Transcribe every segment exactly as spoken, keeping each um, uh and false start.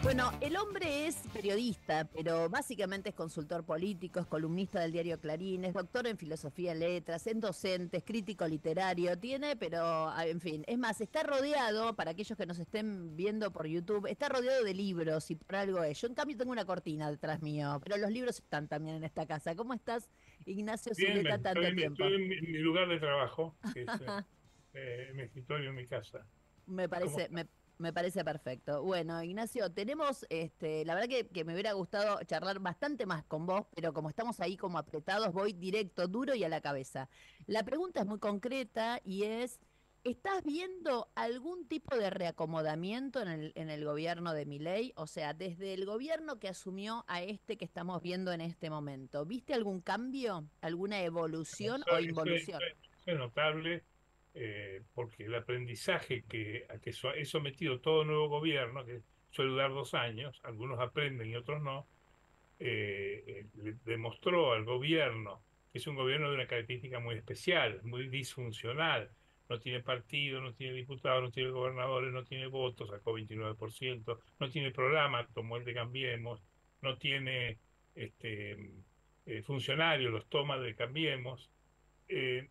Bueno, el hombre es periodista, pero básicamente es consultor político, es columnista del diario Clarín, es doctor en filosofía y letras, es docente, es crítico literario, tiene, pero, ah, en fin, es más, está rodeado, para aquellos que nos estén viendo por YouTube, está rodeado de libros y por algo es. Yo, en cambio, tengo una cortina detrás mío, pero los libros están también en esta casa. ¿Cómo estás, Ignacio Bien, me- Zuleta, tanto estoy, en- estoy tiempo? en mi, mi lugar de trabajo, que es eh, eh, mi escritorio en mi casa. Me ¿Cómo parece, está? me, me parece perfecto. Bueno, Ignacio, tenemos, este, la verdad que, que me hubiera gustado charlar bastante más con vos, pero como estamos ahí como apretados, voy directo, duro y a la cabeza. La pregunta es muy concreta y es, ¿estás viendo algún tipo de reacomodamiento en el, en el gobierno de Milei? O sea, desde el gobierno que asumió a este que estamos viendo en este momento, ¿viste algún cambio, alguna evolución Eso, o eso es, eso involución? es- eso es notable, eh, porque el aprendizaje que, a que so- he sometido todo nuevo gobierno, que suele durar dos años, algunos aprenden y otros no, eh, eh, le demostró al gobierno que es un gobierno de una característica muy especial, muy disfuncional. No tiene partido, no tiene diputados, no tiene gobernadores, no tiene votos, sacó veintinueve por ciento, no tiene programa, tomó el de Cambiemos, no tiene este, eh, funcionarios, los toma de Cambiemos. eh,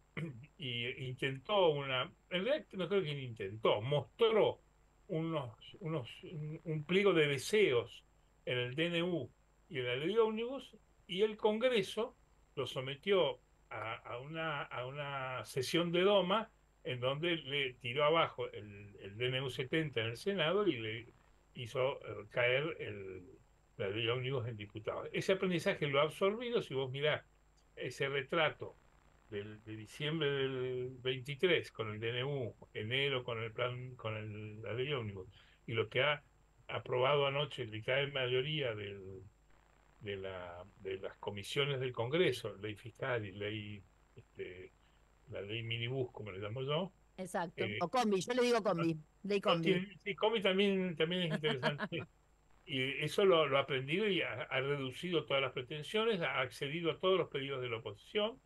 y intentó una, en realidad no creo que intentó, mostró unos, unos, un, un pliego de deseos en el D N U y en la ley ómnibus, y el Congreso lo sometió a, a una, a una sesión de doma en donde le tiró abajo el, el D N U setenta en el Senado y le hizo eh, caer el, la ley ómnibus en diputados. Ese aprendizaje lo ha absorbido. Si vos mirás ese retrato del, de diciembre del veintitrés con el D N U, enero con el plan, con el, la ley ómnibus, y lo que ha aprobado anoche la gran mayoría del, de, la, de las comisiones del Congreso, ley fiscal y ley, este, la ley minibús, como le llamo yo. Exacto. eh, O combi, yo le digo no, combi, ley no combi. tiene, sí, Comi también, también es interesante. Y eso lo, lo ha aprendido y ha, ha reducido todas las pretensiones, ha accedido a todos los pedidos de la oposición,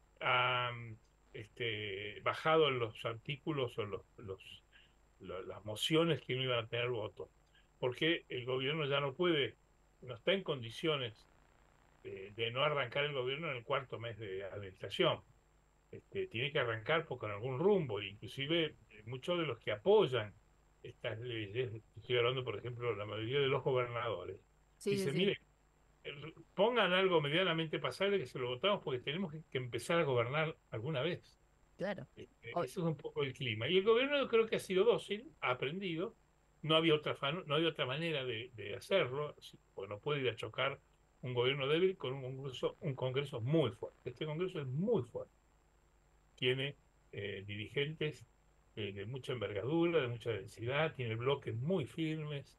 ha este, bajado los artículos o los, los, lo- las mociones que no iban a tener voto, porque el gobierno ya no puede, no está en condiciones de, de no arrancar el gobierno en el cuarto mes de administración. Este, tiene que arrancar por- con algún rumbo, inclusive eh, muchos de los que apoyan estas leyes, estoy hablando por ejemplo la mayoría de los gobernadores, Sí, sí, dicen, sí, mire, eh, pongan algo medianamente pasable que se lo votamos porque tenemos que, que empezar a gobernar alguna vez. claro. Este, O- Eso es un poco el clima. Y el gobierno yo creo que ha sido dócil, ha aprendido, no había otra, fa- no había otra manera de, de hacerlo, sí, porque no puede ir a chocar un gobierno débil con un congreso, un congreso muy fuerte. Este congreso es muy fuerte, tiene eh, dirigentes eh, de mucha envergadura, de mucha densidad, tiene bloques muy firmes,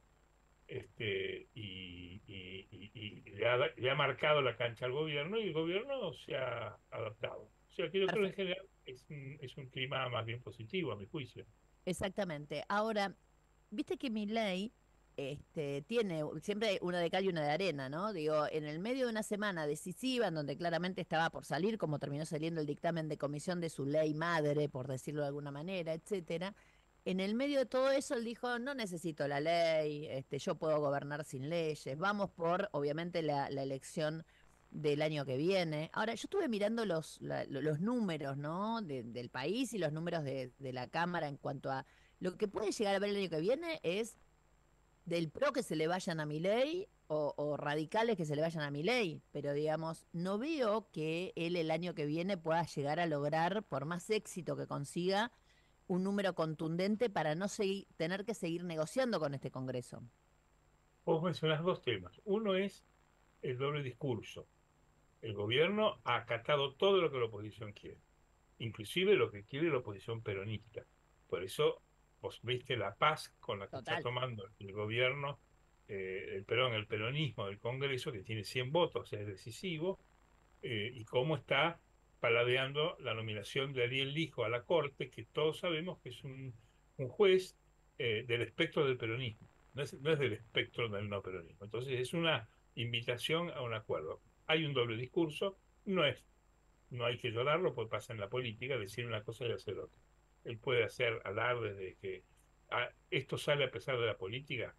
este, y, y- y- y le ha, le ha marcado la cancha al gobierno y el gobierno se ha adaptado. O sea que yo creo que en Perfecto. general es un, es un clima más bien positivo, a mi juicio. Exactamente. Ahora, viste que mi ley este, tiene siempre una de cal y una de arena, ¿no? Digo, en el medio de una semana decisiva, en donde claramente estaba por salir, como terminó saliendo el dictamen de comisión de su ley madre, por decirlo de alguna manera, etcétera. En el medio de todo eso, él dijo, no necesito la ley, este, yo puedo gobernar sin leyes, vamos por, obviamente, la, la elección del año que viene. Ahora, yo estuve mirando los, la- lo- los números, ¿no? de- del país y los números de, de la Cámara en cuanto a lo que puede llegar a ver el año que viene es del PRO que se le vayan a Milei o, o radicales que se le vayan a Milei, pero digamos, no veo que él el año que viene pueda llegar a lograr, por más éxito que consiga, un número contundente para no seguir, tener que seguir negociando con este Congreso. Vos mencionás dos temas. Uno es el doble discurso. El gobierno ha acatado todo lo que la oposición quiere, inclusive lo que quiere la oposición peronista. Por eso vos viste la paz con la que está Total. tomando el gobierno, eh, el Perón, el peronismo del Congreso, que tiene cien votos, es decisivo, eh, y cómo está paladeando la nominación de Ariel Lijo a la Corte, que todos sabemos que es un, un juez eh, del espectro del peronismo, no es, no es del espectro del no peronismo. Entonces es una invitación a un acuerdo. Hay un doble discurso, no es, no hay que llorarlo, porque pasa en la política, decir una cosa y hacer otra. Él puede hacer alardes de que ah, esto sale a pesar de la política.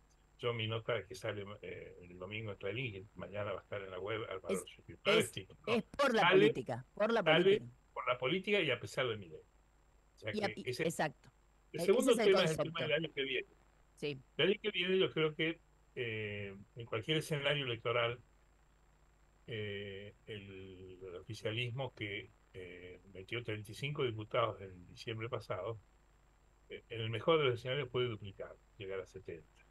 yo mi nota que sale eh, el domingo en Clarín, que mañana va a estar en la web, Álvaro Es, Titulares, es, tipo, no, es por la sale, política, por la sale política. por la política y a pesar de mi ley. O sea Y a- que y- ese, exacto. el E- Ese es segundo el tema es el tema del concepto. año que viene. Sí, El año que viene yo creo que eh, en cualquier escenario electoral eh, el, el oficialismo que eh, metió treinta y cinco diputados en diciembre pasado, eh, en el mejor de los escenarios puede duplicar, llegar a setenta.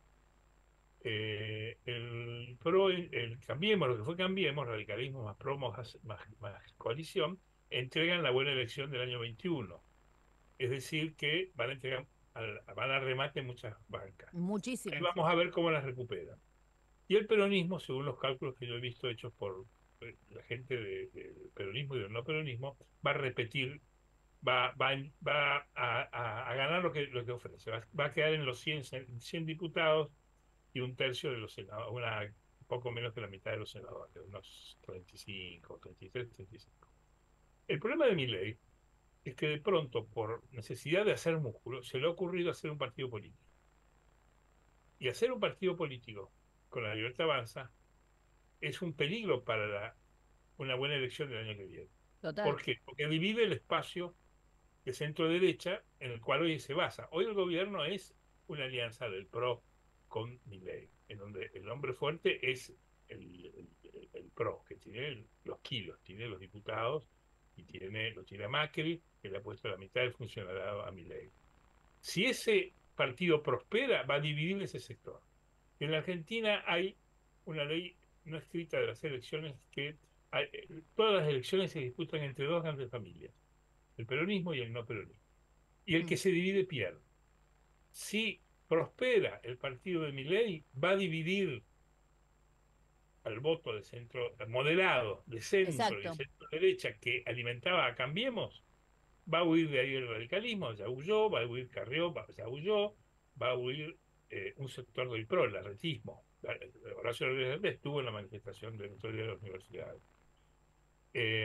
Eh, el PRO, el Cambiemos, lo que fue Cambiemos, radicalismo más PRO más, más, más coalición, entregan la buena elección del año veintiuno. Es decir, que van a entregar, al- van a remate muchas bancas. Ahí muchísimas. vamos a ver cómo las recuperan. Y el peronismo, según los cálculos que yo he visto hechos por eh, la gente de- del peronismo y del no peronismo, va a repetir, va, va, va a, a- a ganar lo que, lo que ofrece. Va, va a quedar en los cien sen- cien diputados y un tercio de los senadores, una, poco menos que la mitad de los senadores, unos treinta y cinco, treinta y tres, treinta y cinco. El problema de mi ley es que de pronto, por necesidad de hacer músculo, se le ha ocurrido hacer un partido político. Y hacer un partido político con la Libertad Avanza es un peligro para la- una buena elección del año que viene. Total. ¿Por qué? Porque divide el espacio de centro-derecha en el cual hoy se basa. Hoy el gobierno es una alianza del PRO con Milei, en donde el hombre fuerte es el, el- el PRO, que tiene el- los kilos, tiene los diputados y tiene, lo tiene a Macri, que le ha puesto la mitad del funcionariado a Milei. Si ese partido prospera, va a dividir ese sector. En la Argentina hay una ley no escrita de las elecciones que hay- todas las elecciones se disputan entre dos grandes familias, el peronismo y el no peronismo. Y el Mm, que se divide pierde. Si prospera el partido de Milei, va a dividir al voto de centro moderado, de centro y exacto. centro derecha que alimentaba a Cambiemos, va a huir de ahí el radicalismo, ya huyó, va a huir Carrió, va- ya huyó, va a huir eh, un sector del PRO, el arretismo. La- Horacio Rodríguez estuvo en la manifestación del otro día de las universidades. Eh,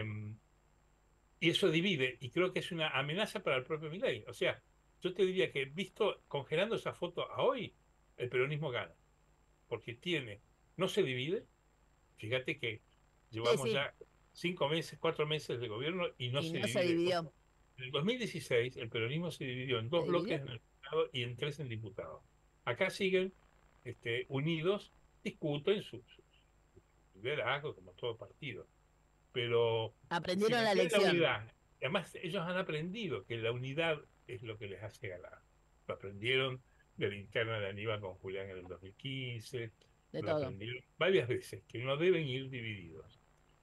y eso divide, y creo que es una amenaza para el propio Milei. O sea, yo te diría que visto, congelando esa foto a hoy, el peronismo gana, porque tiene, no se divide, fíjate que Sí, llevamos sí. ya cinco meses, cuatro meses de gobierno y no Y se no se divide. dividió. En el dos mil dieciséis el peronismo se dividió en ¿Se dos dividió? bloques en el Senado y en tres en diputados. Acá siguen este, unidos, discuten su, su- su liderazgo como todo partido, pero si Aprendieron la mantienen la lección. unidad, además ellos han aprendido que la unidad es lo que les hace ganar. Lo aprendieron de la interna de Aníbal con Julián en el dos mil quince, De lo todo. aprendieron varias veces, que no deben ir divididos.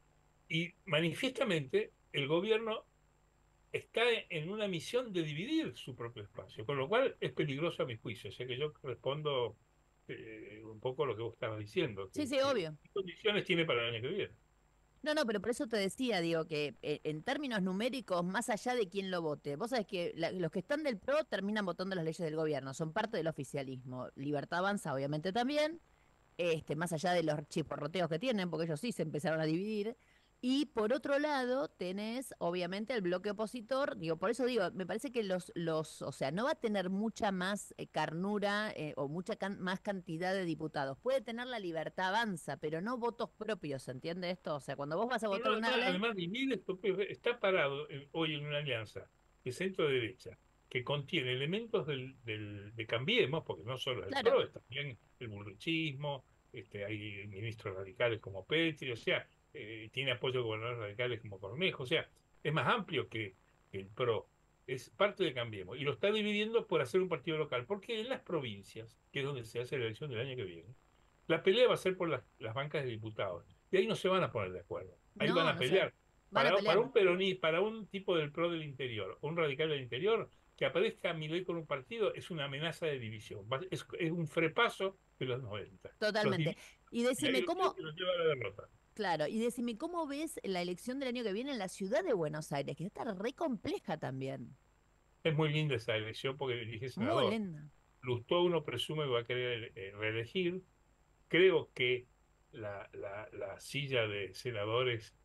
Y manifiestamente el gobierno está en una misión de dividir su propio espacio, con lo cual es peligroso a mi juicio. O sea que yo respondo eh, un poco a lo que vos estabas diciendo, Sí, que, sí, que obvio. ¿qué condiciones tiene para el año que viene? No, no, pero por eso te decía, digo, que eh, en términos numéricos, más allá de quién lo vote, vos sabés que la- los que están del PRO terminan votando las leyes del gobierno, son parte del oficialismo. Libertad Avanza, obviamente, también, este, más allá de los chisporroteos que tienen, porque ellos sí se empezaron a dividir. Y por otro lado, tenés obviamente el bloque opositor, digo, por eso digo, me parece que los, los, o sea, no va a tener mucha más eh, carnura eh, o mucha can- más cantidad de diputados. Puede tener la libertad avanza, pero no votos propios, ¿se entiende esto? O sea, cuando vos vas a No, no, votar una además, ley, además divide esto, pues, está parado eh, hoy en una alianza de centro-derecha que contiene elementos del, del- de Cambiemos, porque no solo es el claro, PRO, es también el burruchismo, este, hay ministros radicales como Petri, o sea, eh, tiene apoyo de gobernadores radicales como Cornejo, o sea, es más amplio que, que el PRO, es parte de Cambiemos, y lo está dividiendo por hacer un partido local, porque en las provincias, que es donde se hace la elección del año que viene, la pelea va a ser por las, las bancas de diputados. Y ahí no se van a poner de acuerdo. Ahí van no, a no sé, pelear. van a Para, para pelear. un peroní, para un tipo del PRO del interior, un radical del interior, que aparezca Milei con un partido es una amenaza de división. Va- Es, es un frepaso de los noventa. Los Totalmente. divide Y y ahí decime es lo cómo, que los lleva a la derrota. claro, y decime cómo ves la elección del año que viene en la ciudad de Buenos Aires, que está re compleja también. Es muy linda esa elección porque elige Muy senador. linda. Lustó uno presume que va a querer eh, reelegir. Creo que la, la, la silla de senadores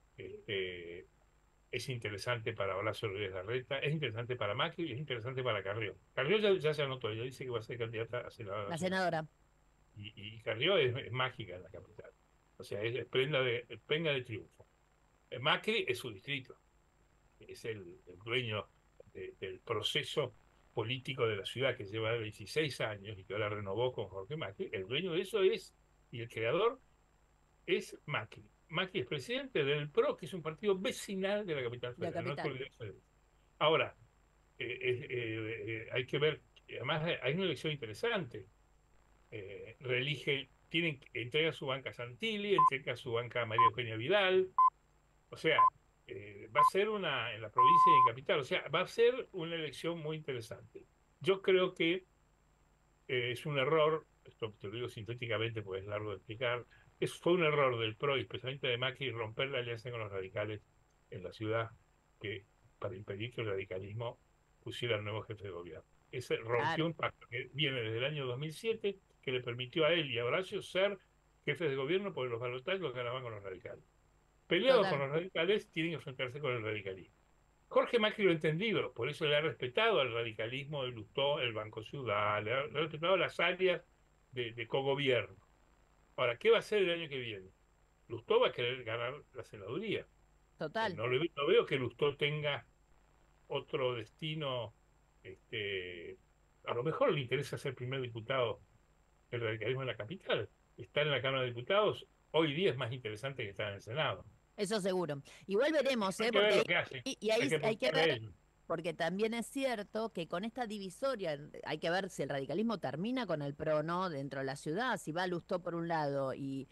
este, es interesante para Horacio Rodríguez Larreta, es interesante para Macri y es interesante para Carrió. Carrió ya, ya se anotó, ya dice que va a ser candidata a senadora La nacional. senadora. y, y Carrió es, es mágica en la capital. O sea, es, es prenda de, es prenda de triunfo. Macri es su distrito, es el, el dueño de, del proceso político de la ciudad que lleva veintiséis años y que ahora renovó con Jorge Macri. El dueño de eso es, y el creador es Macri. Macri es presidente del P R O, que es un partido vecinal de la capital La federal. No capital. te Ahora, eh, eh, eh, hay que ver, además hay una elección interesante. Eh, reelige, tienen, entrega su banca a Santilli, entrega su banca a María Eugenia Vidal. O sea, eh, va a ser una, en la provincia y en capital, o sea, va a ser una elección muy interesante. Yo creo que eh, es un error, esto te lo digo sintéticamente porque es largo de explicar, es, fue un error del P R O y especialmente de Macri romper la alianza con los radicales en la ciudad que, para impedir que el radicalismo pusiera al nuevo jefe de gobierno. Ese rompió Claro, un pacto que viene desde el año dos mil siete que le permitió a él y a Horacio ser jefes de gobierno porque los balotajes los ganaban con los radicales. Peleado con total. los radicales, tienen que enfrentarse con el radicalismo. Jorge Macri lo ha entendido, por eso le ha respetado al radicalismo de Lustó, el Banco Ciudad, le ha, le ha respetado las áreas de, de cogobierno. Ahora, ¿qué va a hacer el año que viene? Lustó va a querer ganar la senaduría. Eh, Total. no, le, no veo que Lustó tenga otro destino. Este, a lo mejor le interesa ser primer diputado el radicalismo en la capital. Estar en la Cámara de Diputados hoy día es más interesante que estar en el Senado. Eso seguro. Igual veremos, Hay ¿eh? que ver Porque lo ahí, que hace, y y hay ahí que hay que preguntarle a ver, ellos. porque también es cierto que con esta divisoria hay que ver si el radicalismo termina con el P R O o no dentro de la ciudad, si va Lustó por un lado y,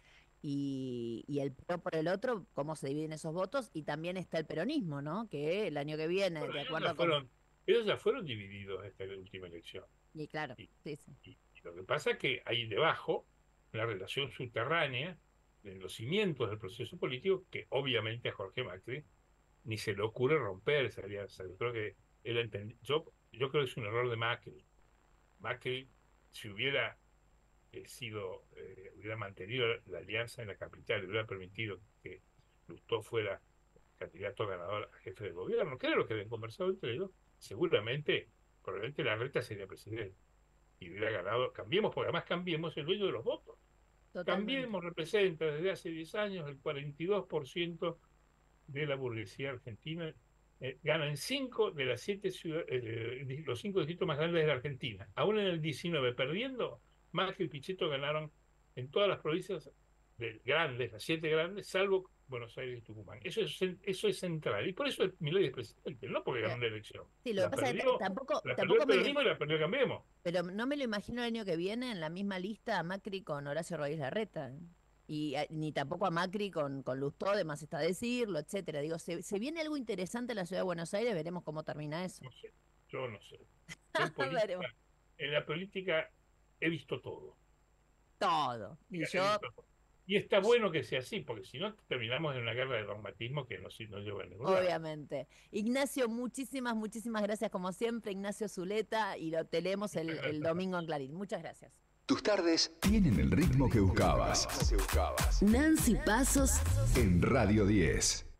y, y el P R O por el otro, cómo se dividen esos votos, y también está el peronismo, ¿no? Que el año que viene, Bueno, de ellos ya acuerdo con... fueron, ellos ya fueron divididos esta última elección. Y claro, Y, sí, sí, y- y lo que pasa es que hay debajo una relación subterránea de los cimientos del proceso político que obviamente a Jorge Macri ni se le ocurre romper esa alianza. Yo creo que él entendi- yo, yo creo que es un error de Macri. Macri, si hubiera eh, sido, eh, hubiera mantenido la alianza en la capital, le hubiera permitido que Lustó fuera candidato ganador a jefe de gobierno, que era lo que habían conversado entre ellos, seguramente, probablemente la reta sería presidente y hubiera ganado. Cambiemos, porque además Cambiemos el dueño de los votos. totalmente. Cambiemos representa desde hace diez años el cuarenta y dos por ciento de la burguesía argentina. Eh, gana en cinco de las siete ciudades, eh, los cinco distritos más grandes de la Argentina. Aún en el diecinueve, perdiendo, Macri y Pichetto ganaron en todas las provincias de grandes, las siete grandes, salvo Buenos Aires y Tucumán. Eso es, eso es central. Y por eso Milei es presidente, no porque ganó Eh, una elección. Sí, lo que La pasa es que t- perdió, tampoco, la perdió el tampoco me lo, peronismo y la perdió Cambiemos. pero no me lo imagino el año que viene en la misma lista a Macri con Horacio Rodríguez Larreta. ¿Eh? Y a- ni tampoco a Macri con, con Lustó, de más está decirlo, etcétera. Digo, se, se viene algo interesante en la ciudad de Buenos Aires, veremos cómo termina eso. No sé, yo no sé. Yo en política, Veremos en la política he visto todo. todo. Y He yo, visto todo. Y está bueno que sea así, porque si no terminamos en una guerra de dogmatismo que no, si- no lleva a ningún lado. obviamente. Ignacio, muchísimas, muchísimas gracias como siempre, Ignacio Zuleta, y lo te leemos Muchas el, el gracias. domingo en Clarín. Muchas gracias. Tus tardes tienen el ritmo que buscabas. Nancy Pasos En Radio diez.